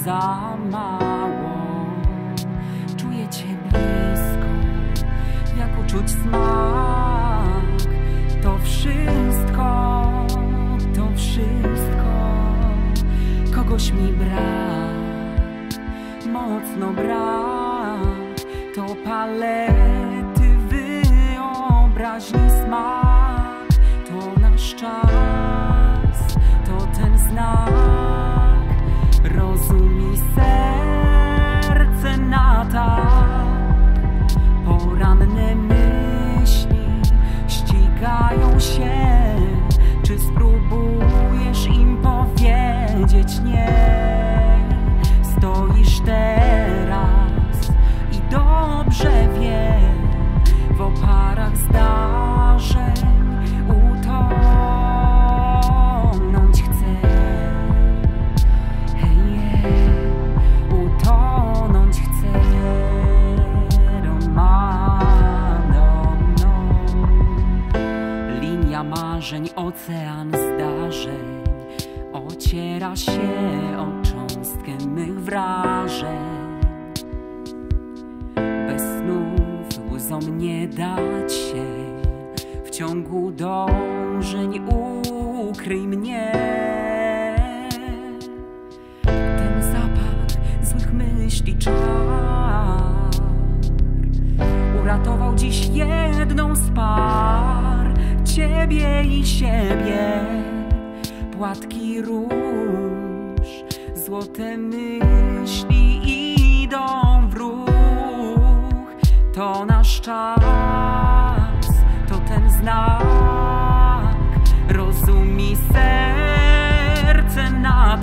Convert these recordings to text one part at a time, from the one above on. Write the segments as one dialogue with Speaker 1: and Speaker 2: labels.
Speaker 1: za mało. Czuję Cię blisko, jak uczuć smak. To wszystko, kogoś mi brak, mocno brak. To palety wyobraźni smak, to nasz czas, to ten znak. Rozumie serce na tak, poranne myśli ścigają się. Czy spróbujesz im powiedzieć nie? Stoisz teraz i dobrze wiem, w oparach zdarzeń utonąć chcę. Utonąć chcę. Linia marzeń, ocean zdarzeń ociera się o cząstkę mych wrażeń. Bez snów łzom nie dać się, w ciągu dążeń ukryj mnie. Ten zapach złych myśli czar uratował dziś jedną z par, Ciebie i siebie. Płatki róż, złote myśli idą w ruch. To nasz czas, to ten znak. Rozumie serce na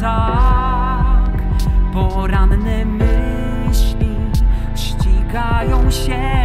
Speaker 1: tak, poranne myśli ścigają się.